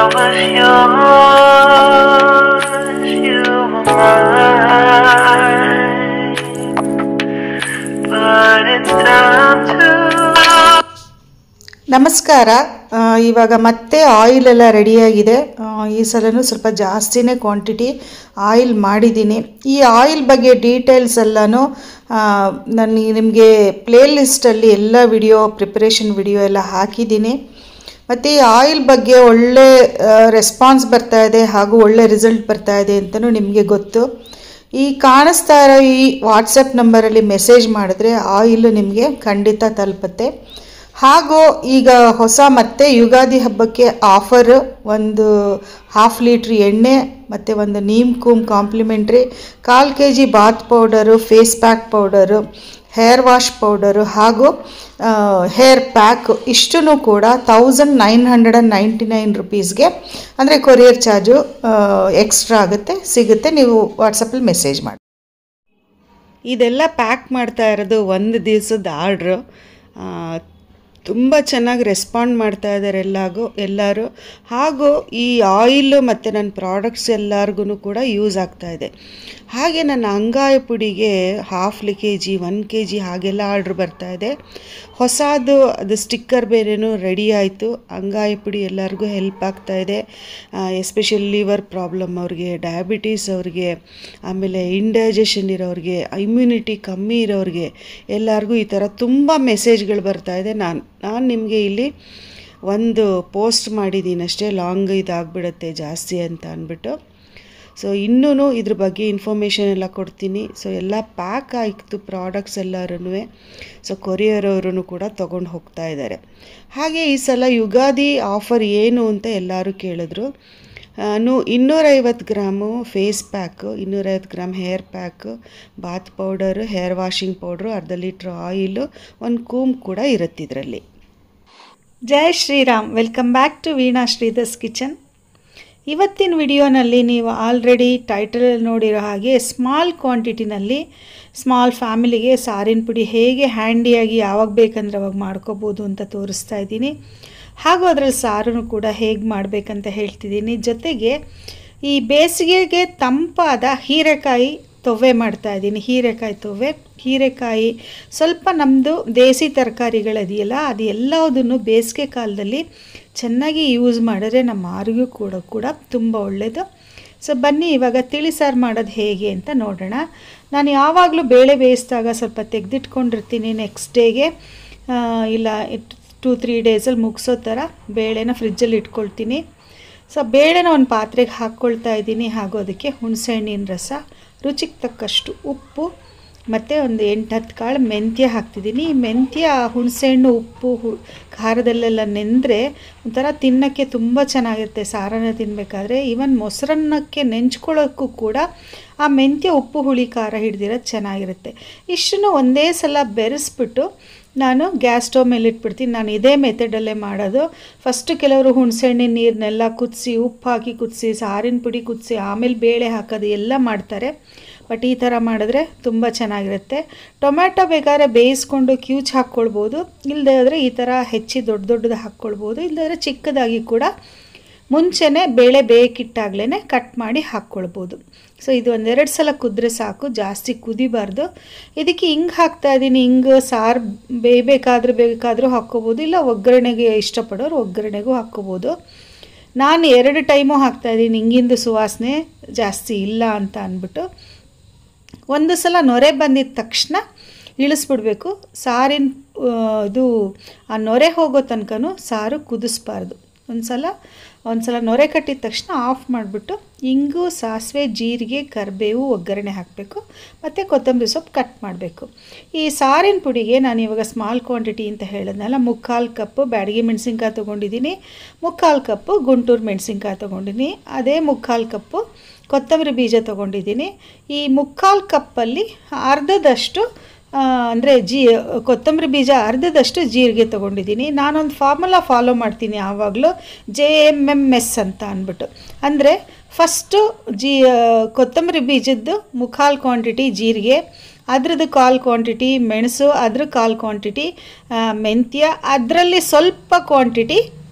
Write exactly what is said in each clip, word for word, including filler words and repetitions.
was yours, you were mine, but it's time to. ನಮಸ್ಕಾರ. ಇವಾಗ ಮತ್ತೆ ಆಯಿಲ್ ಎಲ್ಲ ರೆಡಿಯಾಗಿದೆ. ಈ ಸಲನೂ ಸ್ವಲ್ಪ ಜಾಸ್ತಿನೇ ಕ್ವಾಂಟಿಟಿ ಆಯಿಲ್ ಮಾಡಿದ್ದೀನಿ. ಈ ಆಯಿಲ್ ಬಗ್ಗೆ ಡೀಟೇಲ್ಸ್ ಎಲ್ಲನೂ ನಾನು ನಿಮಗೆ ಪ್ಲೇ ಲಿಸ್ಟಲ್ಲಿ ಎಲ್ಲ ವಿಡಿಯೋ ಪ್ರಿಪ್ರೇಷನ್ ವಿಡಿಯೋ ಎಲ್ಲ ಹಾಕಿದ್ದೀನಿ. ಮತ್ತು ಈ ಆಯಿಲ್ ಬಗ್ಗೆ ಒಳ್ಳೆ ರೆಸ್ಪಾನ್ಸ್ ಬರ್ತಾ ಇದೆ ಹಾಗೂ ಒಳ್ಳೆ ರಿಸಲ್ಟ್ ಬರ್ತಾ ಇದೆ ಅಂತಲೂ ನಿಮಗೆ ಗೊತ್ತು. ಈ ಕಾಣಿಸ್ತಾ ಇರೋ ಈ ವಾಟ್ಸಪ್ ನಂಬರಲ್ಲಿ ಮೆಸೇಜ್ ಮಾಡಿದ್ರೆ ಆಯಿಲ್ ನಿಮಗೆ ಖಂಡಿತ ತಲುಪುತ್ತೆ. ಹಾಗೂ ಈಗ ಹೊಸ ಮತ್ತೆ ಯುಗಾದಿ ಹಬ್ಬಕ್ಕೆ ಆಫರ್ ಒಂದು ಹಾಫ್ ಲೀಟ್ರ್ ಎಣ್ಣೆ ಮತ್ತು ಒಂದು ನೀಮ್ ಕೂಮ್ ಕಾಂಪ್ಲಿಮೆಂಟ್ರಿ, ಕಾಲು K G bath powder, face pack powder, hair wash powder ಹಾಗೂ ಹೇರ್ ಪ್ಯಾಕ್ ಇಷ್ಟೂ ಕೂಡ thousand nine hundred and ninety nine ರುಪೀಸ್ಗೆ, ಅಂದರೆ ಕೊರಿಯರ್ ಚಾರ್ಜು ಎಕ್ಸ್ಟ್ರಾ ಆಗುತ್ತೆ, ಸಿಗುತ್ತೆ. ನೀವು ವಾಟ್ಸಪ್ಪಲ್ಲಿ ಮೆಸೇಜ್ ಮಾಡಿ. ಇದೆಲ್ಲ ಪ್ಯಾಕ್ ಮಾಡ್ತಾ ಇರೋದು ಒಂದು ದಿವಸದ ಆರ್ಡ್ರು. ತುಂಬ ಚೆನ್ನಾಗಿ ರೆಸ್ಪಾಂಡ್ ಮಾಡ್ತಾ ಇದ್ದಾರೆ ಎಲ್ಲಾಗೂ ಎಲ್ಲರೂ. ಹಾಗೂ ಈ ಆಯಿಲು ಮತ್ತು ನನ್ನ ಪ್ರಾಡಕ್ಟ್ಸ್ ಎಲ್ಲರಿಗೂ ಕೂಡ ಯೂಸ್ ಆಗ್ತಾಯಿದೆ. ಹಾಗೆ ನನ್ನ ಅಂಗಾಯ ಪುಡಿಗೆ half K G one K G ಹಾಗೆಲ್ಲ ಆರ್ಡ್ರ್ ಬರ್ತಾಯಿದೆ. ಹೊಸದು ಅದು ಸ್ಟಿಕ್ಕರ್ ಬೇರೆನೂ ರೆಡಿ ಆಯಿತು. ಅಂಗಾಯ ಪುಡಿ ಎಲ್ಲರಿಗೂ ಹೆಲ್ಪ್ ಆಗ್ತಾಯಿದೆ. ಎಸ್ಪೆಷಲಿ ಲಿವರ್ ಪ್ರಾಬ್ಲಮ್ ಅವ್ರಿಗೆ, ಡಯಾಬಿಟೀಸ್ ಅವ್ರಿಗೆ, ಆಮೇಲೆ ಇಂಡೈಜೆಷನ್ ಇರೋರಿಗೆ, ಇಮ್ಯುನಿಟಿ ಕಮ್ಮಿ ಇರೋರಿಗೆ ಎಲ್ಲರಿಗೂ ಈ ಥರ ತುಂಬ ಮೆಸೇಜ್ಗಳು ಬರ್ತಾಯಿದೆ. ನಾನು ನಾನು ನಿಮಗೆ ಇಲ್ಲಿ ಒಂದು ಪೋಸ್ಟ್ ಮಾಡಿದ್ದೀನಿ ಅಷ್ಟೇ, ಲಾಂಗ್ ಇದಾಗ್ಬಿಡುತ್ತೆ ಜಾಸ್ತಿ ಅಂತ ಅಂದ್ಬಿಟ್ಟು. ಸೊ ಇನ್ನೂ ಇದ್ರ ಬಗ್ಗೆ ಇನ್ಫಾರ್ಮೇಷನ್ ಎಲ್ಲ ಕೊಡ್ತೀನಿ. ಸೊ ಎಲ್ಲ ಪ್ಯಾಕ್ ಆಯಿತು ಪ್ರಾಡಕ್ಟ್ಸ್ ಎಲ್ಲರೂ. ಸೊ ಕೊರಿಯರ್ ಅವರು ಕೂಡ ತೊಗೊಂಡು ಹೋಗ್ತಾ ಇದ್ದಾರೆ. ಹಾಗೆ ಈ ಸಲ ಯುಗಾದಿ ಆಫರ್ ಏನು ಅಂತ ಎಲ್ಲರೂ ಕೇಳಿದ್ರು. ನೂ ಇನ್ನೂರೈವತ್ತು ಗ್ರಾಮು ಫೇಸ್ ಪ್ಯಾಕು, ಇನ್ನೂರೈವತ್ತು gram hair pack, bath powder, hair washing powder, ಅರ್ಧ ಲೀಟ್ರ್ ಆಯಿಲು, ಒಂದು ಕೂಮ್ ಕೂಡ ಇರುತ್ತೆ ಇದರಲ್ಲಿ. Jai Shriram. Welcome back to Veena Sridhar's kitchen. ಇವತ್ತಿನ ವಿಡಿಯೋನಲ್ಲಿ ನೀವು ಆಲ್ರೆಡಿ ಟೈಟಲಲ್ಲಿ ನೋಡಿರೋ ಹಾಗೆ ಸ್ಮಾಲ್ ಕ್ವಾಂಟಿಟಿನಲ್ಲಿ ಸ್ಮಾಲ್ ಫ್ಯಾಮಿಲಿಗೆ ಸಾರಿನ ಪುಡಿ ಹೇಗೆ ಹ್ಯಾಂಡಿಯಾಗಿ ಯಾವಾಗ ಬೇಕಂದ್ರೆ ಅವಾಗ ಮಾಡ್ಕೋಬೋದು ಅಂತ ತೋರಿಸ್ತಾ ಇದ್ದೀನಿ. ಹಾಗೂ ಅದರಲ್ಲಿ ಸಾರನ್ನು ಕೂಡ ಹೇಗೆ ಮಾಡಬೇಕಂತ ಹೇಳ್ತಿದ್ದೀನಿ. ಜೊತೆಗೆ ಈ ಬೇಸಿಗೆಗೆ ತಂಪಾದ ಹೀರೆಕಾಯಿ ತೊವ್ವೆ ಮಾಡ್ತಾಯಿದ್ದೀನಿ. ಹೀರೆಕಾಯಿ ತೊವ್ವೆ, ಹೀರೆಕಾಯಿ ಸ್ವಲ್ಪ ನಮ್ಮದು ದೇಸಿ ತರಕಾರಿಗಳಿದೆಯಲ್ಲ ಅದು ಎಲ್ಲದನ್ನು ಬೇಸಿಗೆ ಕಾಲದಲ್ಲಿ ಚೆನ್ನಾಗಿ ಯೂಸ್ ಮಾಡಿದ್ರೆ ನಮ್ಮ ಆರೋಗ್ಯ ಕೂಡ ಕೂಡ ತುಂಬ ಒಳ್ಳೆಯದು. ಸೊ ಬನ್ನಿ ಇವಾಗ ತಿಳಿ ಸಾರು ಮಾಡೋದು ಹೇಗೆ ಅಂತ ನೋಡೋಣ. ನಾನು ಯಾವಾಗಲೂ ಬೇಳೆ ಬೇಯಿಸಿದಾಗ ಸ್ವಲ್ಪ ತೆಗೆದಿಟ್ಕೊಂಡಿರ್ತೀನಿ. ನೆಕ್ಸ್ಟ್ ಡೇಗೆ ಇಲ್ಲ ಟೂ ತ್ರೀ ಡೇಸಲ್ಲಿ ಮುಗಿಸೋ ಥರ ಬೇಳೆನ ಫ್ರಿಜ್ಜಲ್ಲಿ ಇಟ್ಕೊಳ್ತೀನಿ. ಸೊ ಬೇಳೆನ ಒಂದು ಪಾತ್ರೆಗೆ ಹಾಕ್ಕೊಳ್ತಾ ಇದ್ದೀನಿ. ಹಾಗೂ ಅದಕ್ಕೆ ಹುಣಸೆಹಣ್ಣಿನ ರಸ, ರುಚಿಗೆ ತಕ್ಕಷ್ಟು ಉಪ್ಪು ಮತ್ತು ಒಂದು ಎಂಟು ಹತ್ತು ಕಾಳು ಮೆಂತ್ಯ ಹಾಕ್ತಿದ್ದೀನಿ. ಈ ಮೆಂತ್ಯ ಹುಣಸೆಹಣ್ಣು ಉಪ್ಪು ಹು ಖಾರದಲ್ಲೆಲ್ಲ ನೆಂದರೆ ಒಂಥರ ತಿನ್ನೋಕ್ಕೆ ತುಂಬ ಚೆನ್ನಾಗಿರುತ್ತೆ. ಸಾರನ್ನ ತಿನ್ನಬೇಕಾದ್ರೆ ಈವನ್ ಮೊಸರನ್ನಕ್ಕೆ ನೆಂಚ್ಕೊಳ್ಳೋಕ್ಕೂ ಕೂಡ ಆ ಮೆಂತ್ಯ ಉಪ್ಪು ಹುಳಿ ಖಾರ ಹಿಡ್ದಿರೋದು ಚೆನ್ನಾಗಿರುತ್ತೆ. ಇಷ್ಟನ್ನು ಒಂದೇ ಸಲ ಬೆರೆಸ್ಬಿಟ್ಟು ನಾನು ಗ್ಯಾಸ್ ಸ್ಟವ್ ಮೇಲೆ ಇಟ್ಬಿಡ್ತೀನಿ. ನಾನು ಇದೇ ಮೆಥಡಲ್ಲೇ ಮಾಡೋದು. ಫಸ್ಟು ಕೆಲವರು ಹುಣಸೆಹಣ್ಣಿನ ನೀರನ್ನೆಲ್ಲ ಕುದಿಸಿ, ಉಪ್ಪು ಹಾಕಿ ಕುದಿಸಿ, ಸಾರಿನ ಪುಡಿ ಕುದಿಸಿ, ಆಮೇಲೆ ಬೇಳೆ ಹಾಕೋದು ಎಲ್ಲ ಮಾಡ್ತಾರೆ. ಬಟ್ ಈ ಥರ ಮಾಡಿದ್ರೆ ತುಂಬ ಚೆನ್ನಾಗಿರುತ್ತೆ. ಟೊಮ್ಯಾಟೊ ಬೇಕಾದ್ರೆ ಬೇಯಿಸ್ಕೊಂಡು ಕ್ಯೂಚ್ ಹಾಕ್ಕೊಳ್ಬೋದು, ಇಲ್ಲದೇ ಆದರೆ ಈ ಥರ ಹೆಚ್ಚಿ ದೊಡ್ಡ ದೊಡ್ಡದು ಹಾಕ್ಕೊಳ್ಬೋದು. ಇಲ್ಲದೇ ಚಿಕ್ಕದಾಗಿ ಕೂಡ ಮುಂಚೆನೇ ಬೇಳೆ ಬೇಯಕ್ಕಿಟ್ಟಾಗಲೇ ಕಟ್ ಮಾಡಿ ಹಾಕ್ಕೊಳ್ಬೋದು. ಸೊ ಇದು ಒಂದೆರಡು ಸಲ ಕುದ್ರೆ ಸಾಕು, ಜಾಸ್ತಿ ಕುದಿಬಾರ್ದು. ಇದಕ್ಕೆ ಹಿಂಗೆ ಹಾಕ್ತಾಯಿದ್ದೀನಿ. ಹಿಂಗೆ ಸಾರು ಬೇಯಬೇಕಾದ್ರೆ ಬೇಕಾದರೂ ಹಾಕ್ಕೋಬೋದು, ಇಲ್ಲ ಒಗ್ಗರಣೆಗೆ ಇಷ್ಟಪಡೋರು ಒಗ್ಗರಣೆಗೂ ಹಾಕ್ಕೋಬೋದು. ನಾನು ಎರಡು ಟೈಮು ಹಾಕ್ತಾಯಿದ್ದೀನಿ. ಹಿಂಗಿಂದು ಸುವಾಸನೆ ಜಾಸ್ತಿ ಇಲ್ಲ ಅಂತ ಅಂದ್ಬಿಟ್ಟು. ಒಂದು ಸಲ ನೊರೆ ಬಂದಿದ್ದ ತಕ್ಷಣ ಇಳಿಸ್ಬಿಡ್ಬೇಕು. ಸಾರಿನ ಇದು ಆ ನೊರೆ ಹೋಗೋ ತನಕನೂ ಸಾರು ಕುದಿಸ್ಬಾರ್ದು. ಒಂದು ಸಲ ಒಂದು ಸಲ ನೊರೆ ಕಟ್ಟಿದ ತಕ್ಷಣ ಆಫ್ ಮಾಡಿಬಿಟ್ಟು ಇಂಗು, ಸಾಸಿವೆ, ಜೀರಿಗೆ, ಕರಿಬೇವು, ಒಗ್ಗರಣೆ ಹಾಕಬೇಕು. ಮತ್ತು ಕೊತ್ತಂಬರಿ ಸೊಪ್ಪು ಕಟ್ ಮಾಡಬೇಕು. ಈ ಸಾರಿನ ಪುಡಿಗೆ ನಾನು ಇವಾಗ ಸ್ಮಾಲ್ ಕ್ವಾಂಟಿಟಿ ಅಂತ ಹೇಳಿದ್ನಲ್ಲ, ಮುಕ್ಕಾಲು ಕಪ್ಪು ಬ್ಯಾಡಗಿ ಮೆಣಸಿನ್ಕಾಯಿ ತೊಗೊಂಡಿದ್ದೀನಿ, ಮುಕ್ಕಾಲು ಕಪ್ಪು ಗುಂಟೂರು ಮೆಣಸಿನ್ಕಾಯಿ ತೊಗೊಂಡಿದ್ದೀನಿ, ಅದೇ ಮುಕ್ಕಾಲು ಕಪ್ಪು ಕೊತ್ತಂಬರಿ ಬೀಜ ತೊಗೊಂಡಿದ್ದೀನಿ. ಈ ಮುಕ್ಕಾಲು ಕಪ್ಪಲ್ಲಿ ಅರ್ಧದಷ್ಟು ಅಂದರೆ ಜೀ ಕೊತ್ತಂಬರಿ ಬೀಜ ಅರ್ಧದಷ್ಟು ಜೀರಿಗೆ ತೊಗೊಂಡಿದ್ದೀನಿ. ನಾನೊಂದು ಫಾರ್ಮುಲಾ ಫಾಲೋ ಮಾಡ್ತೀನಿ ಯಾವಾಗಲೂ, ಜೆ ಎಮ್ ಎಮ್ ಎಸ್ ಅಂತ ಅಂದ್ಬಿಟ್ಟು. ಅಂದರೆ ಫಸ್ಟು ಜೀ ಕೊತ್ತಂಬರಿ ಬೀಜದ್ದು ಮುಕ್ಕಾಲು ಕ್ವಾಂಟಿಟಿ ಜೀರಿಗೆ, ಅದ್ರದ್ದು ಕಾಲು ಕ್ವಾಂಟಿಟಿ ಮೆಣಸು, ಅದ್ರ ಕಾಲು ಕ್ವಾಂಟಿಟಿ ಮೆಂತ್ಯ, ಅದರಲ್ಲಿ ಸ್ವಲ್ಪ ಕ್ವಾಂಟಿಟಿ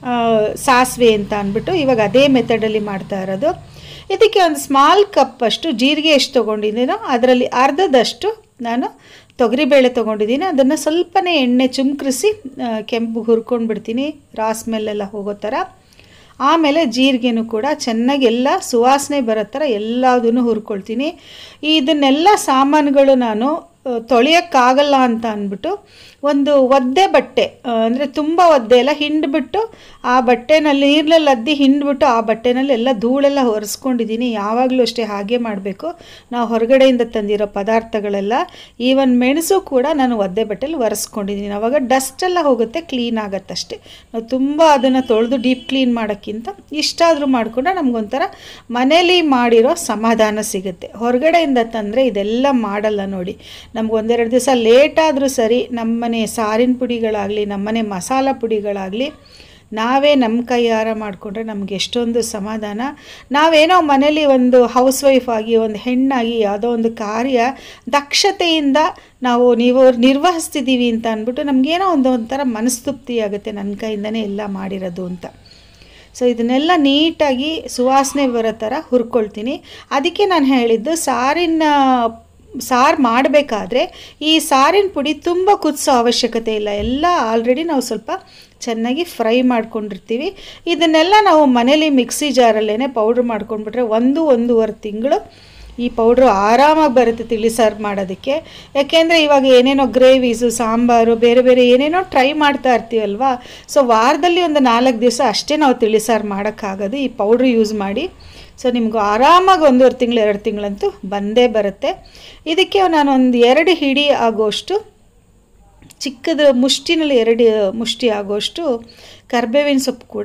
ಸಾಸಿವೆ ಅಂತ ಅಂದ್ಬಿಟ್ಟು ಇವಾಗ ಅದೇ ಮೆಥಡಲ್ಲಿ ಮಾಡ್ತಾ ಇರೋದು. ಇದಕ್ಕೆ ಒಂದು ಸ್ಮಾಲ್ ಕಪ್ ಅಷ್ಟು ಜೀರಿಗೆ ಎಷ್ಟು ತೊಗೊಂಡಿದ್ದೀನೋ ಅದರಲ್ಲಿ ಅರ್ಧದಷ್ಟು ನಾನು ತೊಗರಿಬೇಳೆ ತೊಗೊಂಡಿದ್ದೀನಿ. ಅದನ್ನು ಸ್ವಲ್ಪನೇ ಎಣ್ಣೆ ಚುಮ್ಕರಿಸಿ ಕೆಂಪು ಹುರ್ಕೊಂಡು ಬಿಡ್ತೀನಿ, ರಾ ಸ್ಮೆಲ್ಲೆಲ್ಲ ಹೋಗೋ ಥರ. ಆಮೇಲೆ ಜೀರಿಗೆನೂ ಕೂಡ ಚೆನ್ನಾಗಿ ಎಲ್ಲ ಸುವಾಸನೆ ಬರೋ ಥರ ಎಲ್ಲದನ್ನು ಹುರ್ಕೊಳ್ತೀನಿ. ಇದನ್ನೆಲ್ಲ ಸಾಮಾನುಗಳು ನಾನು ತೊಳೆಯೋಕ್ಕಾಗಲ್ಲ ಅಂತ ಅಂದ್ಬಿಟ್ಟು ಒಂದು ಒದ್ದೆ ಬಟ್ಟೆ, ಅಂದರೆ ತುಂಬ ಒದ್ದೆ ಎಲ್ಲ ಹಿಂಡ್ಬಿಟ್ಟು ಆ ಬಟ್ಟೆನಲ್ಲಿ ನೀರಲ್ಲಿ ಅದ್ದಿ ಹಿಂಡ್ಬಿಟ್ಟು ಆ ಬಟ್ಟೆನಲ್ಲಿ ಎಲ್ಲ ಧೂಳೆಲ್ಲ ಒರೆಸ್ಕೊಂಡಿದ್ದೀನಿ. ಯಾವಾಗಲೂ ಅಷ್ಟೇ ಹಾಗೆ ಮಾಡಬೇಕು. ನಾವು ಹೊರಗಡೆಯಿಂದ ತಂದಿರೋ ಪದಾರ್ಥಗಳೆಲ್ಲ, ಈವನ್ ಮೆಣಸು ಕೂಡ ನಾನು ಒದ್ದೆ ಬಟ್ಟೆಲಿ ಒರೆಸ್ಕೊಂಡಿದ್ದೀನಿ. ಆವಾಗ ಡಸ್ಟೆಲ್ಲ ಹೋಗುತ್ತೆ, ಕ್ಲೀನ್ ಆಗುತ್ತಷ್ಟೆ. ನಾವು ತುಂಬ ಅದನ್ನು ತೊಳೆದು ಡೀಪ್ ಕ್ಲೀನ್ ಮಾಡೋಕ್ಕಿಂತ ಇಷ್ಟಾದರೂ ಮಾಡಿಕೊಂಡ್ರೆ ನಮಗೊಂಥರ ಮನೇಲಿ ಮಾಡಿರೋ ಸಮಾಧಾನ ಸಿಗುತ್ತೆ. ಹೊರಗಡೆಯಿಂದ ತಂದರೆ ಇದೆಲ್ಲ ಮಾಡಲ್ಲ ನೋಡಿ. ನಮ್ಗೆ ಒಂದೆರಡು ದಿವಸ ಲೇಟಾದರೂ ಸರಿ, ನಮ್ಮನೆ ಸಾರಿನ ಪುಡಿಗಳಾಗಲಿ ನಮ್ಮನೆ ಮಸಾಲ ಪುಡಿಗಳಾಗಲಿ ನಾವೇ ನಮ್ಮ ಕೈಯಾರ ಮಾಡಿಕೊಂಡ್ರೆ ನಮ್ಗೆ ಎಷ್ಟೊಂದು ಸಮಾಧಾನ. ನಾವೇನೋ ಮನೇಲಿ ಒಂದು ಹೌಸ್ ವೈಫ್ ಆಗಿ ಒಂದು ಹೆಣ್ಣಾಗಿ ಯಾವುದೋ ಒಂದು ಕಾರ್ಯ ದಕ್ಷತೆಯಿಂದ ನಾವು ನೀವು ನಿರ್ವಹಿಸ್ತಿದ್ದೀವಿ ಅಂತ ಅಂದ್ಬಿಟ್ಟು ನಮಗೇನೋ ಒಂದು ಒಂಥರ ಮನಸ್ತೃಪ್ತಿ ಆಗುತ್ತೆ, ನನ್ನ ಕೈಯಿಂದನೇ ಎಲ್ಲ ಮಾಡಿರೋದು ಅಂತ. ಸೊ ಇದನ್ನೆಲ್ಲ ನೀಟಾಗಿ ಸುವಾಸನೆ ಬರೋ ಥರ ಹುರ್ಕೊಳ್ತೀನಿ. ಅದಕ್ಕೆ ನಾನು ಹೇಳಿದ್ದು ಸಾರಿನ ಸಾರು ಮಾಡಬೇಕಾದ್ರೆ ಈ ಸಾರಿನ ಪುಡಿ ತುಂಬ ಕುದಿಸೋ ಅವಶ್ಯಕತೆ ಇಲ್ಲ. ಎಲ್ಲ ಆಲ್ರೆಡಿ ನಾವು ಸ್ವಲ್ಪ ಚೆನ್ನಾಗಿ ಫ್ರೈ ಮಾಡ್ಕೊಂಡಿರ್ತೀವಿ. ಇದನ್ನೆಲ್ಲ ನಾವು ಮನೇಲಿ ಮಿಕ್ಸಿ ಜಾರಲ್ಲೇ ಪೌಡ್ರ್ ಮಾಡ್ಕೊಂಡ್ಬಿಟ್ರೆ ಒಂದು ಒಂದೂವರೆ ತಿಂಗಳು ಈ ಪೌಡ್ರು ಆರಾಮಾಗಿ ಬರುತ್ತೆ ತಿಳಿ ಸಾರು ಮಾಡೋದಕ್ಕೆ. ಯಾಕೆಂದರೆ ಇವಾಗ ಏನೇನೋ ಗ್ರೇವೀಸು, ಸಾಂಬಾರು, ಬೇರೆ ಬೇರೆ ಏನೇನೋ ಟ್ರೈ ಮಾಡ್ತಾ ಇರ್ತೀವಲ್ವ. ಸೊ ವಾರದಲ್ಲಿ ಒಂದು ನಾಲ್ಕು ದಿವಸ ಅಷ್ಟೇ ನಾವು ತಿಳಿ ಸಾರು ಮಾಡೋಕ್ಕಾಗೋದು ಈ ಪೌಡ್ರ್ ಯೂಸ್ ಮಾಡಿ. ಸೊ ನಿಮಗೂ ಆರಾಮಾಗಿ ಒಂದೂವರೆ ತಿಂಗಳು ಎರಡು ತಿಂಗಳಂತೂ ಬಂದೇ ಬರುತ್ತೆ. ಇದಕ್ಕೆ ನಾನೊಂದು ಎರಡು ಹಿಡಿ ಆಗೋಷ್ಟು, ಚಿಕ್ಕದ ಮುಷ್ಟಿನಲ್ಲಿ ಎರಡು ಮುಷ್ಟಿ ಆಗೋಷ್ಟು ಕರಿಬೇವಿನ ಸೊಪ್ಪು ಕೂಡ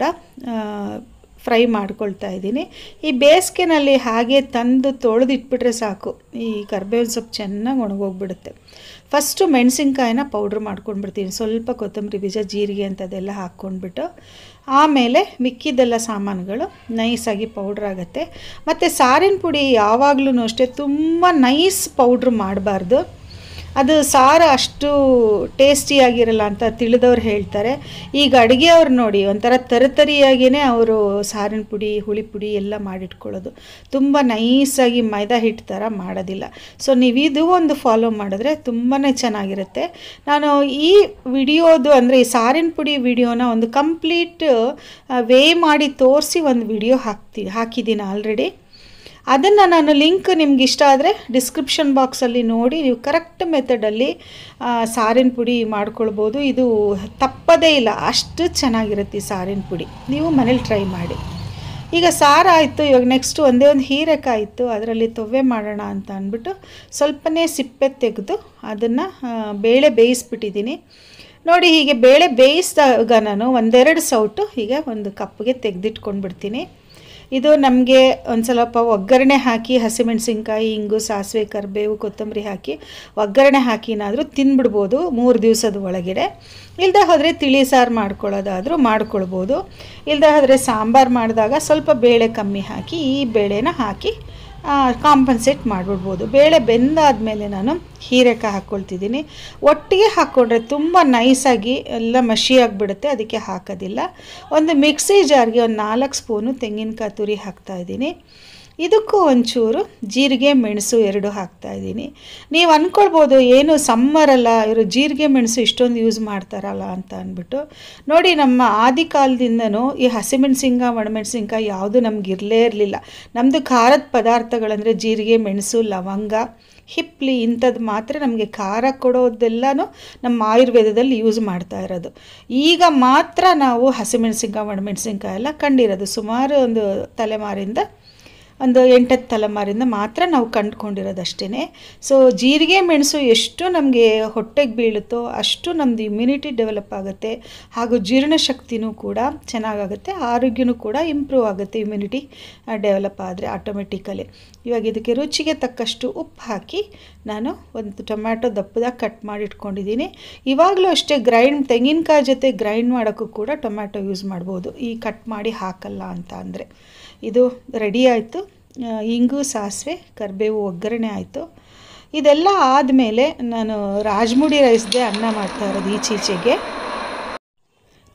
ಫ್ರೈ ಮಾಡ್ಕೊಳ್ತಾ ಇದ್ದೀನಿ. ಈ ಬೇಸಿಗೆನಲ್ಲಿ ಹಾಗೆ ತಂದು ತೊಳೆದಿಟ್ಬಿಟ್ರೆ ಸಾಕು, ಈ ಕರಿಬೇವಿನ ಸೊಪ್ಪು ಚೆನ್ನಾಗಿ ಒಣಗೋಗ್ಬಿಡುತ್ತೆ. ಫಸ್ಟು ಮೆಣಸಿನ್ಕಾಯಿನ ಪೌಡ್ರ್ ಮಾಡ್ಕೊಂಡ್ಬಿಡ್ತೀನಿ, ಸ್ವಲ್ಪ ಕೊತ್ತಂಬರಿ ಬೀಜ, ಜೀರಿಗೆ ಅಂಥದ್ದೆಲ್ಲ ಹಾಕ್ಕೊಂಡ್ಬಿಟ್ಟು. ಆಮೇಲೆ ಮಿಕ್ಕಿದ್ದೆಲ್ಲ ಸಾಮಾನುಗಳು ನೈಸಾಗಿ ಪೌಡ್ರ್ ಆಗುತ್ತೆ. ಮತ್ತು ಸಾರಿನ ಪುಡಿ ಯಾವಾಗಲೂ ಅಷ್ಟೇ ತುಂಬ ನೈಸ್ ಪೌಡ್ರ್ ಮಾಡಬಾರ್ದು, ಅದು ಸಾರು ಅಷ್ಟು ಟೇಸ್ಟಿಯಾಗಿರಲ್ಲ ಅಂತ ತಿಳಿದವ್ರು ಹೇಳ್ತಾರೆ. ಈಗ ಅಡುಗೆಯವ್ರು ನೋಡಿ ಒಂಥರ ತರತರಿಯಾಗಿಯೇ ಅವರು ಸಾರಿನ ಪುಡಿ, ಹುಳಿ ಪುಡಿ ಎಲ್ಲ ಮಾಡಿಟ್ಕೊಳ್ಳೋದು, ತುಂಬ ನೈಸಾಗಿ ಮೈದಾ ಹಿಟ್ಟು ಥರ ಮಾಡೋದಿಲ್ಲ. ಸೊ ನೀವು ಇದು ಒಂದು ಫಾಲೋ ಮಾಡಿದ್ರೆ ತುಂಬಾ ಚೆನ್ನಾಗಿರುತ್ತೆ. ನಾನು ಈ ವಿಡಿಯೋದು ಅಂದರೆ ಈ ಸಾರಿನ ಪುಡಿ ವಿಡಿಯೋನ ಒಂದು ಕಂಪ್ಲೀಟ್ ವೇ ಮಾಡಿ ತೋರಿಸಿ ಒಂದು ವಿಡಿಯೋ ಹಾಕ್ತಿ ಹಾಕಿದ್ದೀನಿ ಆಲ್ರೆಡಿ. ಅದನ್ನು ನಾನು ಲಿಂಕ್ ನಿಮ್ಗೆ ಇಷ್ಟ ಆದರೆ ಡಿಸ್ಕ್ರಿಪ್ಷನ್ ಬಾಕ್ಸಲ್ಲಿ ನೋಡಿ ನೀವು ಕರೆಕ್ಟ್ ಮೆಥಡಲ್ಲಿ ಸಾರಿನ ಪುಡಿ ಮಾಡ್ಕೊಳ್ಬೋದು. ಇದು ತಪ್ಪದೇ ಇಲ್ಲ, ಅಷ್ಟು ಚೆನ್ನಾಗಿರುತ್ತೆ ಈ ಸಾರಿನ ಪುಡಿ. ನೀವು ಮನೇಲಿ ಟ್ರೈ ಮಾಡಿ. ಈಗ ಸಾರು ಆಯಿತು. ಇವಾಗ ನೆಕ್ಸ್ಟು ಒಂದೇ ಒಂದು ಹೀರೆಕಾಯಿ ಇತ್ತು, ಅದರಲ್ಲಿ ತೊವ್ವೆ ಮಾಡೋಣ ಅಂತ ಅಂದ್ಬಿಟ್ಟು ಸ್ವಲ್ಪನೇ ಸಿಪ್ಪೆ ತೆಗೆದು ಅದನ್ನು ಬೇಳೆ ಬೇಯಿಸ್ಬಿಟ್ಟಿದ್ದೀನಿ ನೋಡಿ. ಹೀಗೆ ಬೇಳೆ ಬೇಯಿಸಿದಾಗ ನಾನು ಒಂದೆರಡು ಸೌಟು ಹೀಗೆ ಒಂದು ಕಪ್ಪಿಗೆ ತೆಗೆದಿಟ್ಕೊಂಡ್ಬಿಡ್ತೀನಿ. ಇದು ನಮಗೆ ಒಂದು ಸ್ವಲ್ಪ ಒಗ್ಗರಣೆ ಹಾಕಿ ಹಸಿಮೆಣಸಿನ್ಕಾಯಿ, ಇಂಗು, ಸಾಸಿವೆ, ಕರಿಬೇವು, ಕೊತ್ತಂಬರಿ ಹಾಕಿ ಒಗ್ಗರಣೆ ಹಾಕಿನಾದರೂ ತಿಂದ್ಬಿಡ್ಬೋದು ಮೂರು ದಿವಸದ ಒಳಗಡೆ. ಇಲ್ಲದೆ ಹೋದರೆ ತಿಳಿ ಸಾರು ಮಾಡ್ಕೊಳ್ಳೋದಾದರೂ ಮಾಡ್ಕೊಳ್ಬೋದು. ಇಲ್ಲದೆ ಹೋದರೆ ಸಾಂಬಾರು ಮಾಡಿದಾಗ ಸ್ವಲ್ಪ ಬೇಳೆ ಕಮ್ಮಿ ಹಾಕಿ ಈ ಬೇಳೆನ ಹಾಕಿ ಕಾಂಪನ್ಸೇಟ್ ಮಾಡಿಬಿಡ್ಬೋದು. ಬೇಳೆ ಬೆಂದಾದಮೇಲೆ ನಾನು ಹೀರೆಕಾಯಿ ಹಾಕ್ಕೊಳ್ತಿದ್ದೀನಿ. ಒಟ್ಟಿಗೆ ಹಾಕ್ಕೊಂಡ್ರೆ ತುಂಬ ನೈಸಾಗಿ ಎಲ್ಲ ಮಷಿಯಾಗಿಬಿಡುತ್ತೆ, ಅದಕ್ಕೆ ಹಾಕೋದಿಲ್ಲ. ಒಂದು ಮಿಕ್ಸಿ ಜಾರ್ಗೆ ಒಂದು ನಾಲ್ಕು ಸ್ಪೂನು ತೆಂಗಿನಕಾಯಿ ತುರಿ ಹಾಕ್ತಾಯಿದ್ದೀನಿ. ಇದಕ್ಕೂ ಒಂಚೂರು ಜೀರಿಗೆ ಮೆಣಸು ಎರಡು ಹಾಕ್ತಾಯಿದ್ದೀನಿ. ನೀವು ಅಂದ್ಕೊಳ್ಬೋದು ಏನು ಸಮ್ಮರಲ್ಲ ಇವರು ಜೀರಿಗೆ ಮೆಣಸು ಇಷ್ಟೊಂದು ಯೂಸ್ ಮಾಡ್ತಾರಲ್ಲ ಅಂತ ಅಂದ್ಬಿಟ್ಟು. ನೋಡಿ, ನಮ್ಮ ಆದಿ ಕಾಲದಿಂದನೂ ಈ ಹಸಿಮೆಣಸಿನ್ಕಾಯಿ, ಒಣಮೆಣಸಿನ್ಕಾಯಿ ಯಾವುದು ನಮ್ಗೆ ಇರಲೇ ಇರಲಿಲ್ಲ. ನಮ್ಮದು ಖಾರದ ಪದಾರ್ಥಗಳಂದರೆ ಜೀರಿಗೆ, ಮೆಣಸು, ಲವಂಗ, ಹಿಪ್ಲಿ ಇಂಥದ್ದು ಮಾತ್ರ ನಮಗೆ ಖಾರ ಕೊಡೋದೆಲ್ಲನೂ ನಮ್ಮ ಆಯುರ್ವೇದದಲ್ಲಿ ಯೂಸ್ ಮಾಡ್ತಾ ಇರೋದು. ಈಗ ಮಾತ್ರ ನಾವು ಹಸಿಮೆಣಸಿನ್ಕಾಯಿ, ಒಣಮೆಣಸಿನ್ಕಾಯಿ ಎಲ್ಲ ಕಂಡಿರೋದು. ಸುಮಾರು ಒಂದು ತಲೆಮಾರಿಂದ ಒಂದು ಎಂಟತ್ತು ತಲೆಮಾರಿಂದ ಮಾತ್ರ ನಾವು ಕಂಡುಕೊಂಡಿರೋದಷ್ಟೇ. ಸೊ ಜೀರಿಗೆ ಮೆಣಸು ಎಷ್ಟು ನಮಗೆ ಹೊಟ್ಟೆಗೆ ಬೀಳುತ್ತೋ ಅಷ್ಟು ನಮ್ಮದು ಇಮ್ಯುನಿಟಿ ಡೆವಲಪ್ ಆಗುತ್ತೆ, ಹಾಗೂ ಜೀರ್ಣಶಕ್ತಿನೂ ಕೂಡ ಚೆನ್ನಾಗಾಗುತ್ತೆ, ಆರೋಗ್ಯನೂ ಕೂಡ ಇಂಪ್ರೂವ್ ಆಗುತ್ತೆ ಇಮ್ಯುನಿಟಿ ಡೆವಲಪ್ ಆದರೆ ಆಟೋಮೆಟಿಕಲಿ. ಇವಾಗ ಇದಕ್ಕೆ ರುಚಿಗೆ ತಕ್ಕಷ್ಟು ಉಪ್ಪು ಹಾಕಿ ನಾನು ಒಂದು ಟೊಮ್ಯಾಟೊ ದಪ್ಪದಾಗಿ ಕಟ್ ಮಾಡಿ ಇಟ್ಕೊಂಡಿದ್ದೀನಿ. ಇವಾಗಲೂ ಅಷ್ಟೇ ಗ್ರೈಂಡ್ ತೆಂಗಿನಕಾಯಿ ಜೊತೆ ಗ್ರೈಂಡ್ ಮಾಡೋಕ್ಕೂ ಕೂಡ ಟೊಮ್ಯಾಟೊ ಯೂಸ್ ಮಾಡ್ಬೋದು, ಈ ಕಟ್ ಮಾಡಿ ಹಾಕಲ್ಲ ಅಂತ ಅಂದರೆ. ಇದು ರೆಡಿ ಆಯಿತು. ಇಂಗು, ಸಾಸಿವೆ, ಕರಿಬೇವು ಒಗ್ಗರಣೆ ಆಯಿತು. ಇದೆಲ್ಲ ಆದಮೇಲೆ ನಾನು ರಾಜ್ಮುಡಿ ರೈಸ್ಗೆ ಅನ್ನ ಮಾಡ್ತಾ ಇರೋದು ಈಚೀಚೆಗೆ.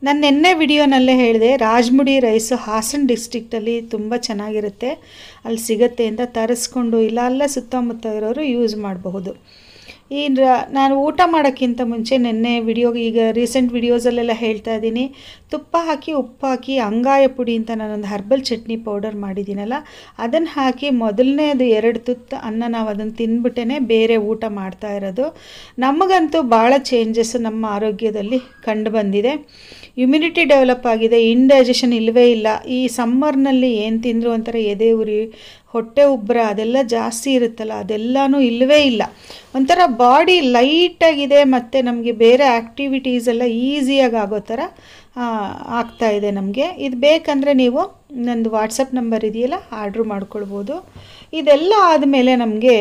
ನಾನು ನಿನ್ನೆ ವಿಡಿಯೋನಲ್ಲೇ ಹೇಳಿದೆ ರಾಜಮುಡಿ ರೈಸು ಹಾಸನ ಡಿಸ್ಟ್ರಿಕ್ಟಲ್ಲಿ ತುಂಬ ಚೆನ್ನಾಗಿರುತ್ತೆ, ಅಲ್ಲಿ ಸಿಗುತ್ತೆ ಅಂತ ತರಿಸ್ಕೊಂಡು ಇಲ್ಲ ಅಲ್ಲೇ ಸುತ್ತಮುತ್ತ ಇರೋರು ಯೂಸ್ ಮಾಡಬಹುದು. ಈ ನಾನು ಊಟ ಮಾಡೋಕ್ಕಿಂತ ಮುಂಚೆ ನಿನ್ನೆ ವಿಡಿಯೋ ಈಗ ರೀಸೆಂಟ್ ವಿಡಿಯೋಸಲ್ಲೆಲ್ಲ ಹೇಳ್ತಾ ಇದ್ದೀನಿ, ತುಪ್ಪ ಹಾಕಿ ಉಪ್ಪು ಹಾಕಿ ಅಂಗಾಯ ಪುಡಿ ಅಂತ ನಾನೊಂದು ಹರ್ಬಲ್ ಚಟ್ನಿ ಪೌಡರ್ ಮಾಡಿದ್ದೀನಲ್ಲ, ಅದನ್ನು ಹಾಕಿ ಮೊದಲನೇದು ಎರಡು ತುತ್ತು ಅನ್ನ ನಾವು ಅದನ್ನು ತಿಂದ್ಬಿಟ್ಟೇ ಬೇರೆ ಊಟ ಮಾಡ್ತಾ ಇರೋದು. ನಮಗಂತೂ ಭಾಳ ಚೇಂಜಸ್ ನಮ್ಮ ಆರೋಗ್ಯದಲ್ಲಿ ಕಂಡು ಬಂದಿದೆ. ಇಮ್ಯುನಿಟಿ ಡೆವಲಪ್ ಆಗಿದೆ, ಇಂಡೈಜೆಷನ್ ಇಲ್ಲವೇ ಇಲ್ಲ. ಈ ಸಮ್ಮರ್ನಲ್ಲಿ ಏನು ತಿಂದರೂ ಒಂಥರ ಎದೆ ಉರಿ, ಹೊಟ್ಟೆ ಉಬ್ಬರ ಅದೆಲ್ಲ ಜಾಸ್ತಿ ಇರುತ್ತಲ್ಲ, ಅದೆಲ್ಲನೂ ಇಲ್ಲವೇ ಇಲ್ಲ. ಒಂಥರ ಬಾಡಿ ಲೈಟಾಗಿದೆ ಮತ್ತು ನಮಗೆ ಬೇರೆ ಆ್ಯಕ್ಟಿವಿಟೀಸ್ ಎಲ್ಲ ಈಸಿಯಾಗಿ ಆಗೋ ಥರ ಆಗ್ತಾಯಿದೆ ನಮಗೆ. ಇದು ಬೇಕಂದರೆ ನೀವು ನಂದು ವಾಟ್ಸಪ್ ನಂಬರ್ ಇದೆಯಲ್ಲ, ಆರ್ಡ್ರ್ ಮಾಡ್ಕೊಳ್ಬೋದು. ಇದೆಲ್ಲ ಆದಮೇಲೆ ನಮಗೆ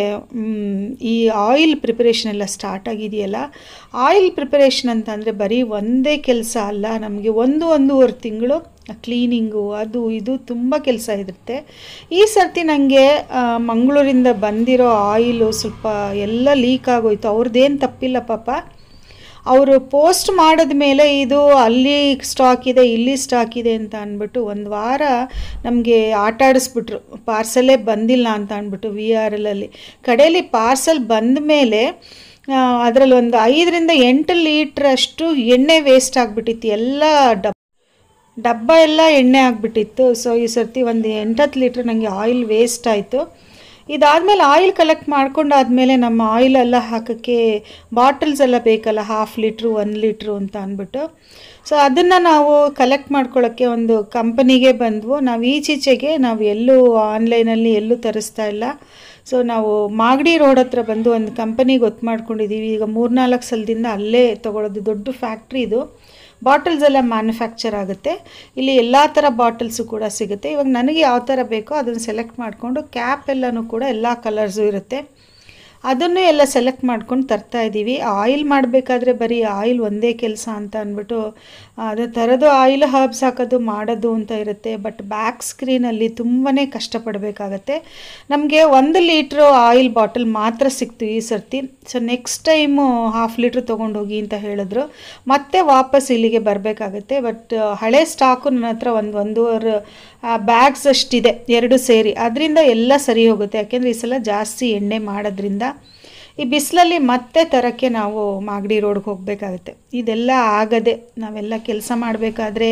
ಈ ಆಯಿಲ್ ಪ್ರಿಪರೇಷನ್ ಎಲ್ಲ ಸ್ಟಾರ್ಟ್ ಆಗಿದೆಯಲ್ಲ, ಆಯಿಲ್ ಪ್ರಿಪರೇಷನ್ ಅಂತಂದರೆ ಬರೀ ಒಂದೇ ಕೆಲಸ ಅಲ್ಲ, ನಮಗೆ ಒಂದು ಒಂದೂವರೆ ತಿಂಗಳು ಕ್ಲೀನಿಂಗು ಅದು ಇದು ತುಂಬ ಕೆಲಸ ಇರುತ್ತೆ. ಈ ಸರ್ತಿ ನನಗೆ ಮಂಗಳೂರಿಂದ ಬಂದಿರೋ ಆಯಿಲು ಸ್ವಲ್ಪ ಎಲ್ಲ ಲೀಕ್ ಆಗೋಯ್ತು. ಅವ್ರದ್ದೇನು ತಪ್ಪಿಲ್ಲ ಪಾಪ, ಅವರು ಪೋಸ್ಟ್ ಮಾಡಿದ ಮೇಲೆ ಇದು ಅಲ್ಲಿ ಸ್ಟಾಕ್ ಇದೆ ಇಲ್ಲಿ ಸ್ಟಾಕ್ ಇದೆ ಅಂತ ಅಂದ್ಬಿಟ್ಟು ಒಂದು ವಾರ ನಮಗೆ ಆಟ ಆಡಿಸ್ಬಿಟ್ರು, ಪಾರ್ಸಲೇ ಬಂದಿಲ್ಲ ಅಂತ ಅಂದ್ಬಿಟ್ಟು ವಿ ಆರ್ ಎಲ್ಲಲ್ಲಿ. ಕಡೆಯಲ್ಲಿ ಪಾರ್ಸಲ್ ಬಂದ ಮೇಲೆ ಅದರಲ್ಲಿ ಒಂದು ಐದರಿಂದ ಎಂಟು ಲೀಟ್ರಷ್ಟು ಎಣ್ಣೆ ವೇಸ್ಟ್ ಆಗಿಬಿಟ್ಟಿತ್ತು, ಎಲ್ಲ ಡಬ್ ಡಬ್ಬ ಎಲ್ಲ ಎಣ್ಣೆ ಆಗಿಬಿಟ್ಟಿತ್ತು. ಸೊ ಈ ಸರ್ತಿ ಒಂದು ಎಂಟತ್ತು ಲೀಟ್ರ್ ನನಗೆ ಆಯಿಲ್ ವೇಸ್ಟ್ ಆಯಿತು. ಇದಾದಮೇಲೆ ಆಯಿಲ್ ಕಲೆಕ್ಟ್ ಮಾಡ್ಕೊಂಡಾದಮೇಲೆ ನಮ್ಮ ಆಯಿಲೆಲ್ಲ ಹಾಕೋಕ್ಕೆ ಬಾಟಲ್ಸ್ ಎಲ್ಲ ಬೇಕಲ್ಲ, ಹಾಫ್ ಲೀಟ್ರು ಒಂದು ಲೀಟ್ರು ಅಂತ ಅಂದ್ಬಿಟ್ಟು. ಸೊ ಅದನ್ನು ನಾವು ಕಲೆಕ್ಟ್ ಮಾಡ್ಕೊಳ್ಳೋಕ್ಕೆ ಒಂದು ಕಂಪನಿಗೆ ಬಂದವು. ನಾವು ಈಚೀಚೆಗೆ ನಾವು ಎಲ್ಲೂ ಆನ್ಲೈನಲ್ಲಿ ಎಲ್ಲೂ ತರಿಸ್ತಾ ಇಲ್ಲ. ಸೊ ನಾವು ಮಾಗಡಿ ರೋಡ್ ಹತ್ರ ಬಂದು ಒಂದು ಕಂಪನಿಗೆ ಗೊತ್ತು ಮಾಡ್ಕೊಂಡಿದ್ದೀವಿ. ಈಗ ಮೂರ್ನಾಲ್ಕು ಸಲದಿಂದ ಅಲ್ಲೇ ತೊಗೊಳೋದು, ದೊಡ್ಡ ಫ್ಯಾಕ್ಟ್ರಿ ಇದು. ಬಾಟಲ್ಸ್ ಎಲ್ಲ ಮ್ಯಾನುಫ್ಯಾಕ್ಚರ್ ಆಗುತ್ತೆ, ಇಲ್ಲಿ ಎಲ್ಲ ಥರ ಬಾಟಲ್ಸು ಕೂಡ ಸಿಗುತ್ತೆ. ಇವಾಗ ನನಗೆ ಯಾವ ಥರ ಬೇಕೋ ಅದನ್ನು ಸೆಲೆಕ್ಟ್ ಮಾಡಿಕೊಂಡು, ಕ್ಯಾಪ್ ಎಲ್ಲನೂ ಕೂಡ ಎಲ್ಲ ಕಲರ್ಸು ಇರುತ್ತೆ, ಅದನ್ನು ಎಲ್ಲ ಸೆಲೆಕ್ಟ್ ಮಾಡ್ಕೊಂಡು ತರ್ತಾ ಇದ್ದೀವಿ. ಆಯಿಲ್ ಮಾಡಬೇಕಾದ್ರೆ ಬರೀ ಆಯಿಲ್ ಒಂದೇ ಕೆಲಸ ಅಂತ ಅಂದ್ಬಿಟ್ಟು ಅದು ಥರದ್ದು ಆಯಿಲ್ ಹರ್ಬ್ಸ್ ಹಾಕೋದು ಮಾಡೋದು ಅಂತ ಇರುತ್ತೆ. ಬಟ್ ಬ್ಯಾಕ್ ಸ್ಕ್ರೀನಲ್ಲಿ ತುಂಬಾ ಕಷ್ಟಪಡಬೇಕಾಗತ್ತೆ. ನಮಗೆ ಒಂದು ಲೀಟ್ರು ಆಯಿಲ್ ಬಾಟಲ್ ಮಾತ್ರ ಸಿಕ್ತು ಈ ಸರ್ತಿ. So next time half litre ತೊಗೊಂಡೋಗಿ ಅಂತ ಹೇಳಿದ್ರು, ಮತ್ತೆ ವಾಪಸ್ ಇಲ್ಲಿಗೆ ಬರಬೇಕಾಗತ್ತೆ. ಬಟ್ ಹಳೆ ಸ್ಟಾಕು ನನ್ನ ಹತ್ರ ಒಂದು ಒಂದೂವರೆ ಬ್ಯಾಗ್ಸ್ ಅಷ್ಟಿದೆ ಎರಡು ಸೇರಿ, ಅದರಿಂದ ಎಲ್ಲ ಸರಿ ಹೋಗುತ್ತೆ. ಯಾಕೆಂದರೆ ಈ ಸಲ ಜಾಸ್ತಿ ಎಣ್ಣೆ ಮಾಡೋದ್ರಿಂದ ಈ ಬಿಸಿಲಲ್ಲಿ ಮತ್ತೆ ತರೋಕ್ಕೆ ನಾವು ಮಾಗಡಿ ರೋಡ್ಗೆ ಹೋಗಬೇಕಾಗುತ್ತೆ. ಇದೆಲ್ಲ ಆಗದೆ ನಾವೆಲ್ಲ ಕೆಲಸ ಮಾಡಬೇಕಾದ್ರೆ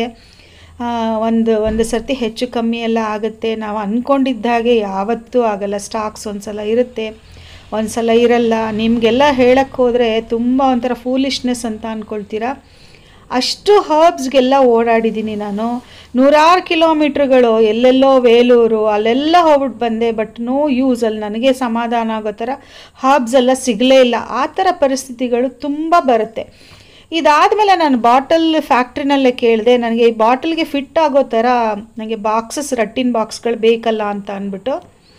ಒಂದು ಒಂದು ಸರ್ತಿ ಹೆಚ್ಚು ಕಮ್ಮಿ ಎಲ್ಲ ಆಗುತ್ತೆ. ನಾವು ಅಂದ್ಕೊಂಡಿದ್ದಾಗೆ ಯಾವತ್ತೂ ಆಗಲ್ಲ. ಸ್ಟಾಕ್ಸ್ ಒಂದು ಸಲ ಇರುತ್ತೆ, ಒಂದು ಸಲ ಇರಲ್ಲ. ನಿಮಗೆಲ್ಲ ಹೇಳಕ್ಕೆ ಹೋದರೆ ತುಂಬ ಒಂಥರ ಫೂಲಿಶ್ನೆಸ್ ಅಂತ ಅಂದ್ಕೊಳ್ತೀರಾ. ಅಷ್ಟು ಹರ್ಬ್ಸ್ಗೆಲ್ಲ ಓಡಾಡಿದ್ದೀನಿ ನಾನು, ನೂರಾರು ಕಿಲೋಮೀಟ್ರ್ಗಳು, ಎಲ್ಲೆಲ್ಲೋ ವೇಲೂರು ಅಲ್ಲೆಲ್ಲ ಹೋಗ್ಬಿಟ್ಟು ಬಂದೆ. ಬಟ್ ನೋ ಯೂಸ್, ಅಲ್ಲಿ ನನಗೆ ಸಮಾಧಾನ ಆಗೋ ಥರ ಹರ್ಬ್ಸ್ ಎಲ್ಲ ಸಿಗಲೇ ಇಲ್ಲ. ಆ ಥರ ಪರಿಸ್ಥಿತಿಗಳು ತುಂಬ ಬರುತ್ತೆ. ಇದಾದಮೇಲೆ ನಾನು ಬಾಟಲ್ ಫ್ಯಾಕ್ಟ್ರಿನಲ್ಲೇ ಕೇಳಿದೆ, ನನಗೆ ಈ ಬಾಟಲ್ಗೆ ಫಿಟ್ ಆಗೋ ಥರ ನನಗೆ ಬಾಕ್ಸಸ್ ರಟ್ಟಿನ ಬಾಕ್ಸ್ಗಳು ಬೇಕಲ್ಲ ಅಂತ ಅಂದ್ಬಿಟ್ಟು.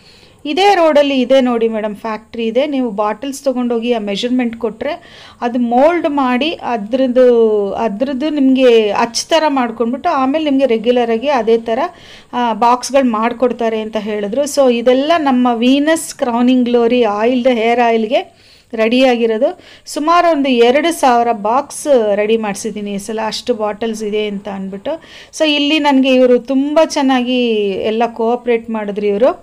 ಇದೇ ರೋಡಲ್ಲಿ ಇದೆ ನೋಡಿ ಮೇಡಮ್, ಫ್ಯಾಕ್ಟ್ರಿ ಇದೆ. ನೀವು ಬಾಟಲ್ಸ್ ತೊಗೊಂಡೋಗಿ ಆ ಮೆಷರ್ಮೆಂಟ್ ಕೊಟ್ಟರೆ ಅದು ಮೋಲ್ಡ್ ಮಾಡಿ ಅದ್ರದ್ದು ಅದ್ರದ್ದು ನಿಮಗೆ ಅಚ್ಚ ಥರ ಮಾಡ್ಕೊಂಡ್ಬಿಟ್ಟು ಆಮೇಲೆ ನಿಮಗೆ ರೆಗ್ಯುಲರಾಗಿ ಅದೇ ಥರ ಬಾಕ್ಸ್ಗಳು ಮಾಡಿಕೊಡ್ತಾರೆ ಅಂತ ಹೇಳಿದ್ರು. ಸೊ ಇದೆಲ್ಲ ನಮ್ಮ Venus crowning glory oiled hair ಆಯಿಲ್ಗೆ ರೆಡಿಯಾಗಿರೋದು. ಸುಮಾರು ಒಂದು ಎರಡು ಸಾವಿರ ಬಾಕ್ಸ್ ರೆಡಿ ಮಾಡಿಸಿದ್ದೀನಿ ಈ ಸಲ, ಅಷ್ಟು ಬಾಟಲ್ಸ್ ಇದೆ ಅಂತ ಅಂದ್ಬಿಟ್ಟು. ಸೊ ಇಲ್ಲಿ ನನಗೆ ಇವರು ತುಂಬ ಚೆನ್ನಾಗಿ ಎಲ್ಲ ಕೋಆಪ್ರೇಟ್ ಮಾಡಿದ್ರು ಇವರು.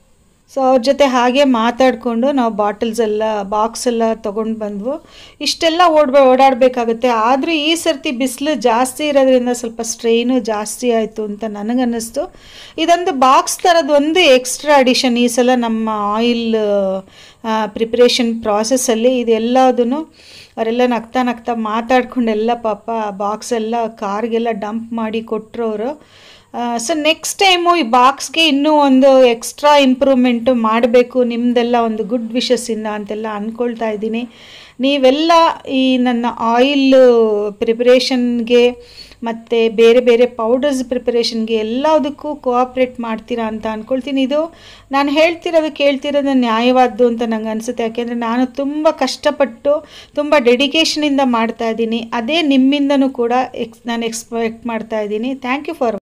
ಸೊ ಅವ್ರ ಜೊತೆ ಹಾಗೆ ಮಾತಾಡಿಕೊಂಡು ನಾವು ಬಾಟಲ್ಸ್ ಎಲ್ಲ ಬಾಕ್ಸ್ ಎಲ್ಲ ತೊಗೊಂಡು ಬಂದ್ವು. ಇಷ್ಟೆಲ್ಲ ಓಡ್ಬ ಓಡಾಡಬೇಕಾಗುತ್ತೆ. ಆದರೂ ಈ ಸರ್ತಿ ಬಿಸಿಲು ಜಾಸ್ತಿ ಇರೋದ್ರಿಂದ ಸ್ವಲ್ಪ ಸ್ಟ್ರೈನು ಜಾಸ್ತಿ ಆಯಿತು ಅಂತ ನನಗನ್ನಿಸ್ತು. ಇದೊಂದು ಬಾಕ್ಸ್ ಥರದ್ದು ಒಂದು ಎಕ್ಸ್ಟ್ರಾ ಅಡಿಷನ್ ಈ ಸಲ ನಮ್ಮ ಆಯಿಲ್ ಪ್ರಿಪ್ರೇಷನ್ ಪ್ರಾಸೆಸ್ಸಲ್ಲಿ. ಇದೆಲ್ಲದೂ ಅವರೆಲ್ಲ ನಗ್ತಾ ನಗ್ತಾ ಮಾತಾಡ್ಕೊಂಡೆಲ್ಲ ಪಾಪ ಬಾಕ್ಸ್ ಎಲ್ಲ ಕಾರ್ಗೆಲ್ಲ ಡಂಪ್ ಮಾಡಿ ಕೊಟ್ಟರು ಅವರು. ಸೊ ನೆಕ್ಸ್ಟ್ ಟೈಮು ಈ ಬಾಕ್ಸ್ಗೆ ಇನ್ನೂ ಒಂದು ಎಕ್ಸ್ಟ್ರಾ ಇಂಪ್ರೂವ್ಮೆಂಟು ಮಾಡಬೇಕು ನಿಮ್ಮದೆಲ್ಲ ಒಂದು ಗುಡ್ ವಿಶಸ್ಸಿಂದ ಅಂತೆಲ್ಲ ಅಂದ್ಕೊಳ್ತಾ ಇದ್ದೀನಿ. ನೀವೆಲ್ಲ ಈ ನನ್ನ ಆಯಿಲ್ ಪ್ರಿಪ್ರೇಷನ್ಗೆ ಮತ್ತು ಬೇರೆ ಬೇರೆ ಪೌಡರ್ಸ್ ಪ್ರಿಪರೇಷನ್ಗೆ ಎಲ್ಲದಕ್ಕೂ ಕೋಆಪ್ರೇಟ್ ಮಾಡ್ತೀರಾ ಅಂತ ಅಂದ್ಕೊಳ್ತೀನಿ. ಇದು ನಾನು ಹೇಳ್ತಿರೋದು ಕೇಳ್ತಿರೋದು ನ್ಯಾಯವಾದ್ದು ಅಂತ ನಂಗೆ ಅನಿಸುತ್ತೆ. ಯಾಕೆಂದರೆ ನಾನು ತುಂಬ ಕಷ್ಟಪಟ್ಟು ತುಂಬ ಡೆಡಿಕೇಷನಿಂದ ಮಾಡ್ತಾಯಿದ್ದೀನಿ. ಅದೇ ನಿಮ್ಮಿಂದನೂ ಕೂಡ ಎಕ್ಸ್ ನಾನು ಎಕ್ಸ್ಪೆಕ್ಟ್ ಮಾಡ್ತಾಯಿದ್ದೀನಿ. Thank you for